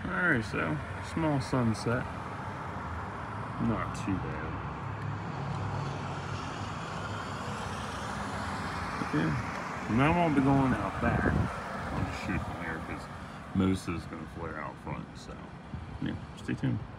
Alright, so small sunset. Not too bad. But yeah. And I won't be going out back. I'll just shoot from here because most is going to flare out front. So, yeah, stay tuned.